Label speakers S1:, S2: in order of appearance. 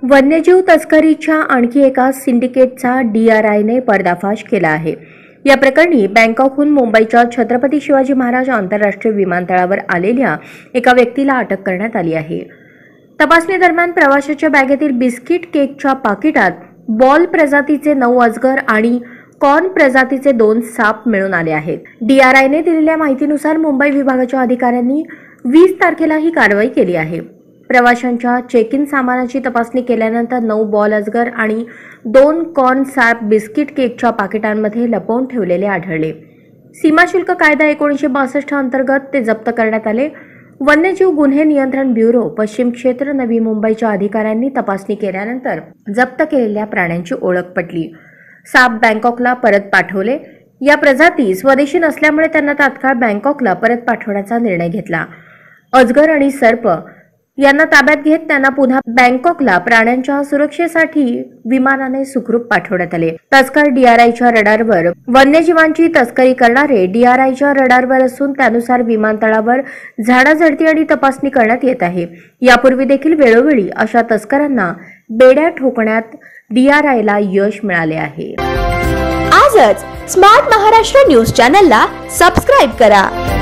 S1: वन्यजीव तस्करीच्या आणखी एका सिंडिकेटचा DRIने पर्दाफाश केला आहे। या प्रकरणी बँकॉकहून मुंबईच्या छत्रपती शिवाजी महाराज आंतरराष्ट्रीय विमानतळावर आलेल्या एका व्यक्तीला अटक करण्यात आली आहे। तपासणी दरम्यान प्रवाशाच्या बॅगेतील बिस्किट केकच्या पाकिटात बॉल प्रजातीचे 9 अजगर आणि कॉर्न प्रजातीचे 2 साप मिळून आले आहेत। DRIने दिलेल्या माहितीनुसार मुंबई विभागाच्या अधिकाऱ्यांनी 20 तारखेला ही कारवाई केली आहे। प्रवाशांच्या चेक इन सामानाची तपासणी केल्यानंतर 9 बॉल अजगर आणि 2 कॉर्न साप बिस्किट केकच्या पाकिटांमध्ये लपवून ठेवलेले आढळले। सीमाशुल्क कायदा 1962 अंतर्गत ते जप्त करण्यात आले। वन्यजीव गुन्हे नियंत्रण ब्युरो पश्चिम क्षेत्र नवी मुंबईच्या अधिकाऱ्यांनी तपासणी केल्यानंतर जप्त केलेल्या प्राण्यांची ओळख पटली। साप बँकॉकला परत पाठवले। या प्रजाती स्वदेशी नसल्यामुळे त्यांना तात्काळ बँकॉकला परत पाठवण्याचा निर्णय घेतला। अजगर आणि सर्प यांना ताब्यात घेत त्यांना पुन्हा बँकॉकला प्राण्यांच्या सुरक्षेसाठी विमानाने सुखरूप पाठवण्यात आले। तस्कर DRIच्या रडारवर वन्यजीवांची तस्करी करणारे DRIच्या रडारवर असून त्यानुसार विमानतळावर झाडाझडती आणि तपासणी करण्यात येत आहे। यापूर्वी देखील वेळोवेळी अशा तस्करांना बेड्या ठोकण्यात DRIला यश मिळाले आहे।
S2: आजच स्मार्ट महाराष्ट्र न्यूज चॅनलला सबस्क्राइब करा।